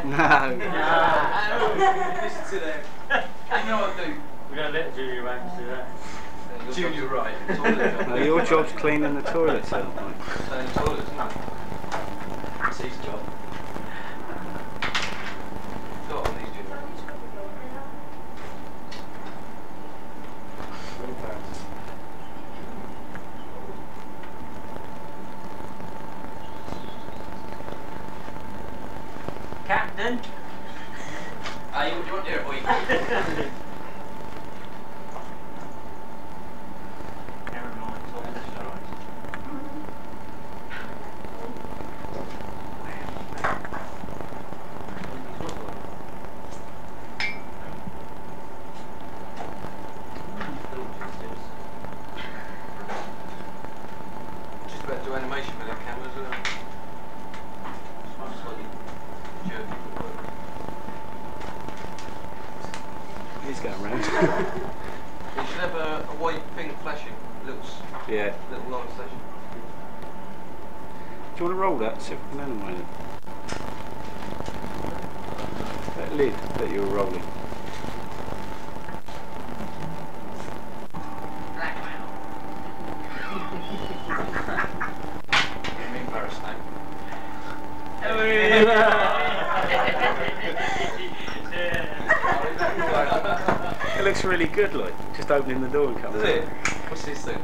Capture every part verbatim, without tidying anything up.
No. No. Listen to them. You know what I do? We're going to let Junior Ranks do that. Uh, Junior, right. No, your job's cleaning the toilets out, mate. Cleaning the toilets, isn't it? That's his job. Go on, these Junior. Captain? Hey, what do you want there, boy? Never mind, it's all this alright. Just about to do animation with our cameras, isn't it? It's slightly jerky. He's going round. You should have a, a white thing flashing, little, s- Yeah. little light flashing. Do you want to roll that? See if we can animate it. That lid that you were rolling. I'm embarrassed now. It looks really good, like just opening the door and coming. Does it? What's this thing?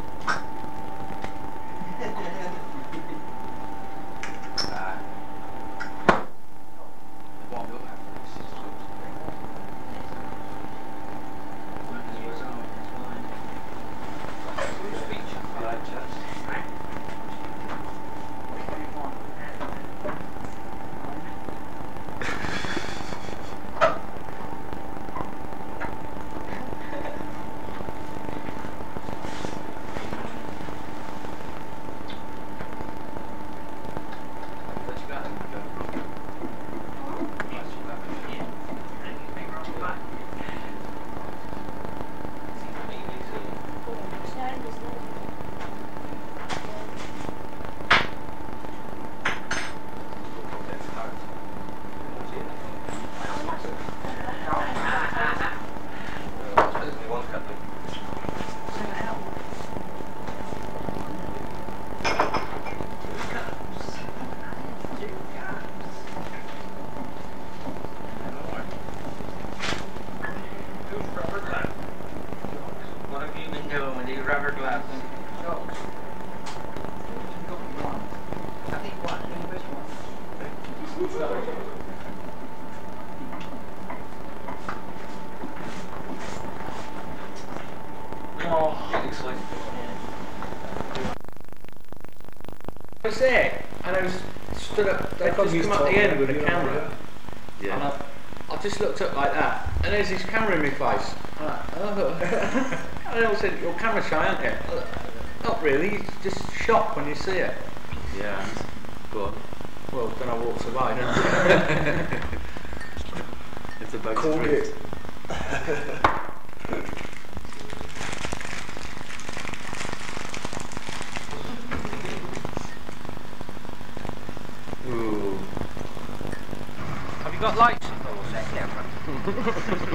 What have you been doing with these rubber gloves? I think one, which one? Oh, Getting excited. I was there, and I was stood up, they just come up the end with a camera. Yeah. And I, I just looked up like that, and there's this camera in my face. And I, oh. And I said, "You're camera shy, aren't you?" Uh, Not really, it's just shock when you see it. Yeah. Go on. Well, then I walked away, didn't I? It's a bug Called it. Ooh. have you got lights on those that camera?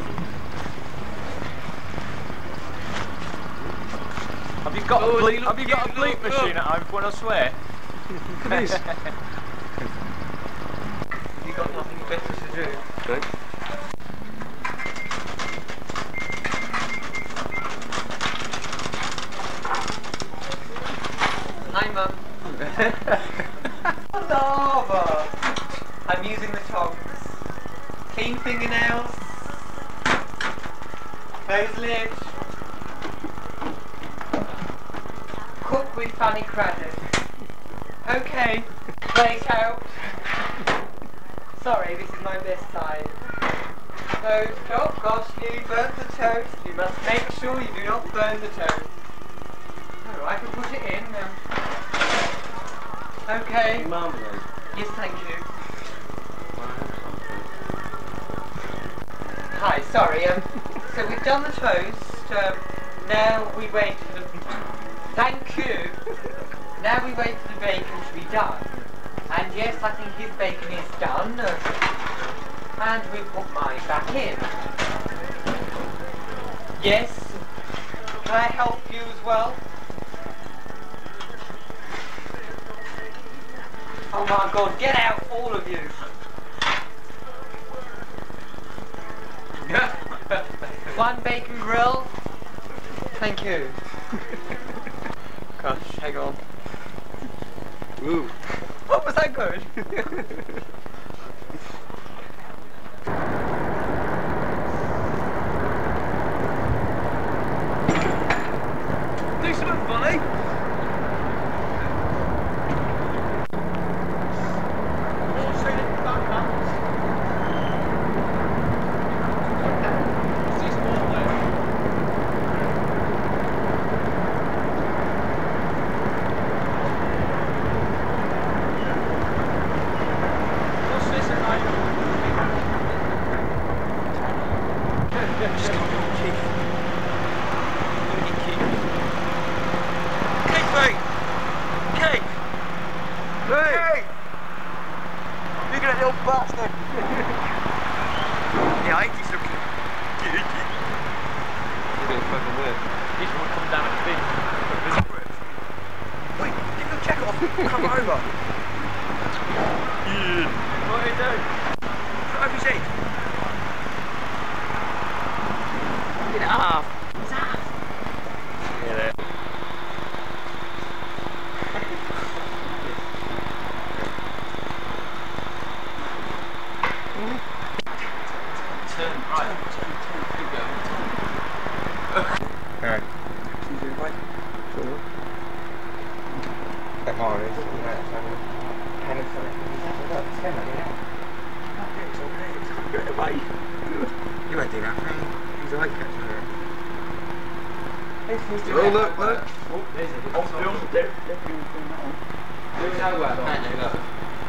Have you got Oh, a bleep? look, Have you got a look, bleep look. machine at home when I swear? Look at this. You got nothing better to do. Okay. Hi, Mum. Lava! I'm using the tongs. Clean fingernails. Close lid. Cook with funny crackers. Okay, plate out. Sorry, this is my best side. Toast. Oh gosh, you burnt the toast. You must make sure you do not burn the toast. Oh, I can put it in. Um, okay. Marmalade. Yes, thank you. Hi, sorry. Um, so we've done the toast. Um, now we wait for the. Thank you. Now we wait for the bacon to be done. And yes, I think his bacon is done. Uh, and we put mine back in. Yes? Can I help you as well? Oh my god, get out, all of you! One bacon grill. Thank you. Gosh, hang on. Ooh. What was that good? Do something funny. Oh, look, look. Oh, there's a oh, film. There, there, film, film that one. There's no way. No, no,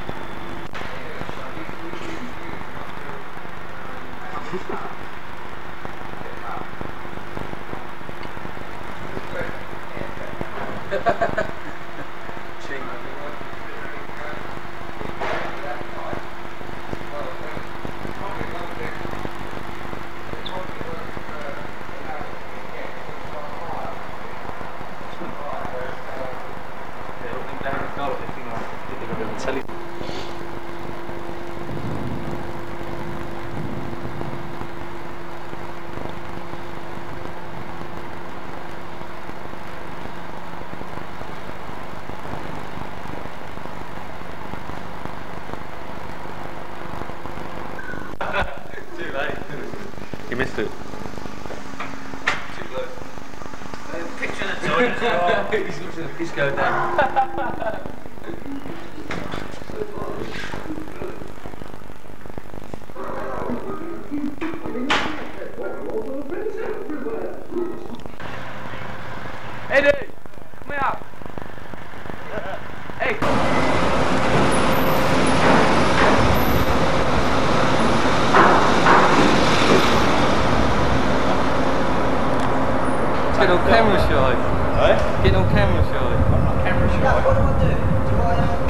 You missed it. Too low. Picture the toilet. he's, he's going down. Eddie! Come here! Hey! Get on camera shy. Eh? Get on camera shy. I'm not camera shy. What do I do? Do I um,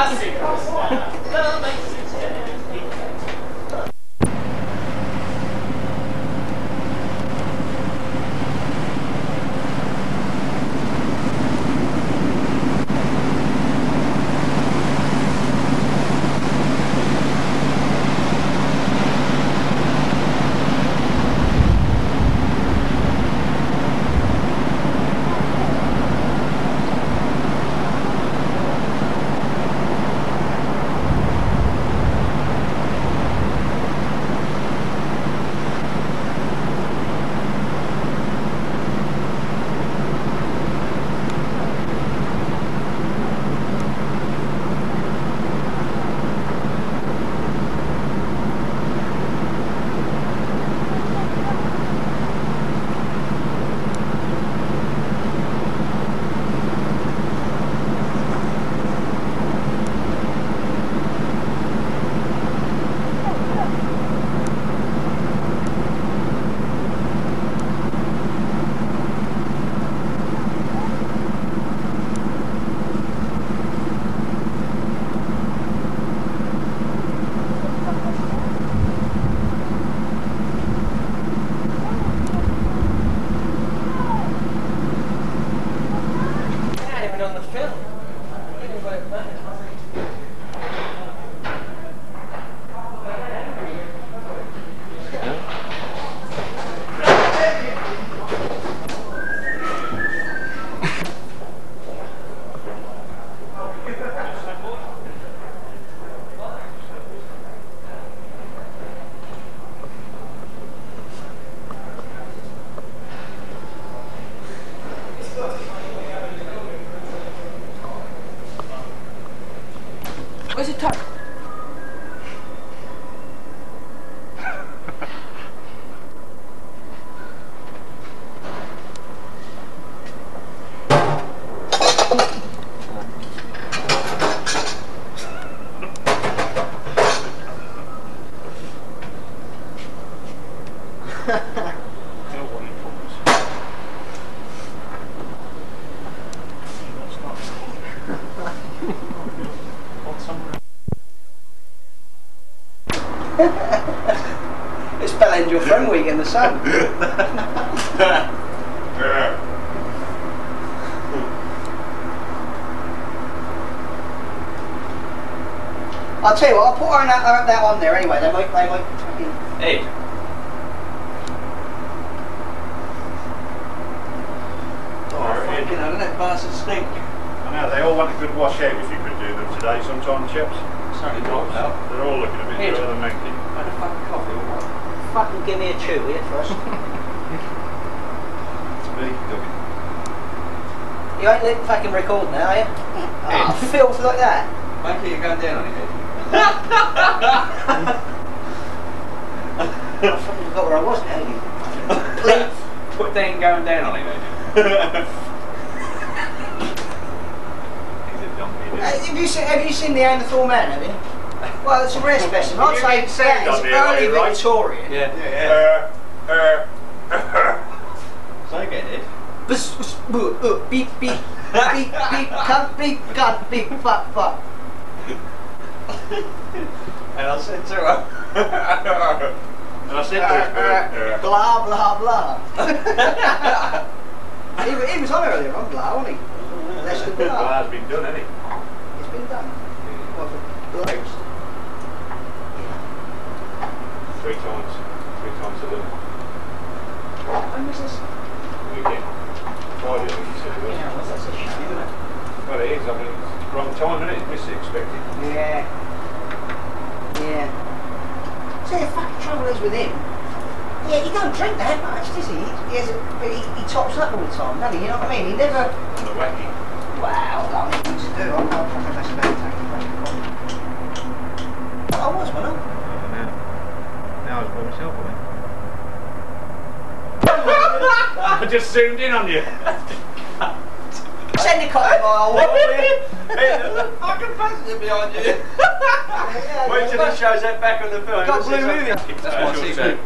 Where's it tucked? It's Bell your friend week in the sun. I'll tell you what, I'll put her that, that on there anyway. They might, they might fucking. Hey. Oh, fucking hell, doesn't that bastard stink? I know, they all want a good wash out if you could do them today sometime, chaps. Sorry, not out. They're all looking a bit Here. better than Manky. Had a fucking coffee or what? Fucking give me a chew, will you, first? It's me, Dougie. You ain't lit fucking recording now, are you? Oh, filth like that. Manky, you're going down on your head. I fucking forgot where I was now, you bleep. Put down going down on it, Hey, have you seen, have you seen the Neanderthal man, have you? Well, it's a rare specimen. I'd say it's, sound it's on there, early right? Victorian. Yeah, yeah, Uh, uh, So I get it. Bzz, bzz, boo, uh, beep, beep, beep, beep, cunt, beep, cunt, beep, fuck, fuck. And I said to her, and I said to her, Blah, blah, blah. he, he was on earlier on blah, wasn't he? Less than well, blah. that's been done, hasn't it? It's been done. What, for blokes? Three times. Three times a little. When was this? Weekend. Friday, I think you said it was. Yeah, well, that's a shame, isn't it? Well, it is. I mean, it's wrong time, isn't it? It's missed expected. Yeah. Yeah. See, the fucking trouble is with him. Yeah, he don't drink that much, does he? He, has a, but he, he tops up all the time, doesn't he? You know what I mean? He never. On the wacky. Wow, I mean, things to do. I'm not fucking messing about taking fucking I was, wasn't I? Now, now I was by myself, I think. I just zoomed in on you. Send the cotton mile, will you? hey, there's a fucking passenger behind you. Wait till it shows that back on the film. Got blue movie. That's my secret.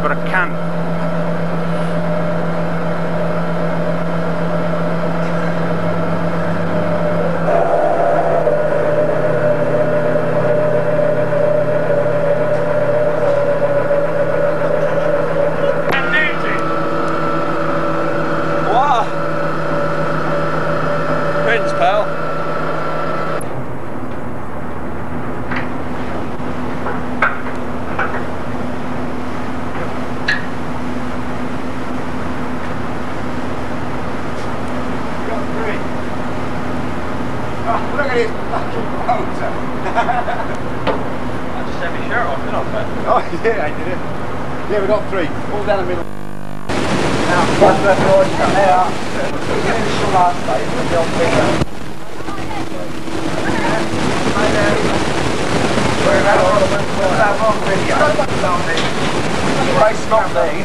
got a camp. What? Prince, pal. Oh, look at this fucking motor. I just had my shirt off, didn't I? Oh yeah, I did it. Yeah, we got three. All down the middle. Now, one left right shut there. Finish the last day, and the old finger. Hi there. We're at that wrong video. Race not me.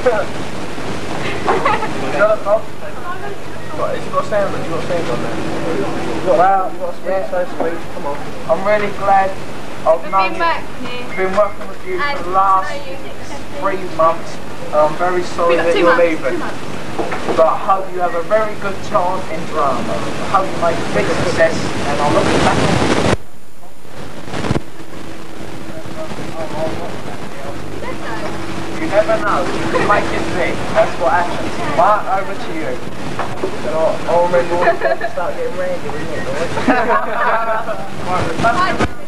You got it, Bob? What, it's got sound, it's got sound on there. You got that, you got a speed, so sweet, come on. I'm really glad I've We've known been you. back here. Been working with you And for the last to know you. three months. I'm very sorry Two that you're months, leaving. two months. But I hope you have a very good time in drama. I hope you make a big success, and I'm looking back on you. You never know, you can make it big, that's what happens. Mark, over to you. And I'll, I'll remember all the time to start getting randy, isn't it? Right,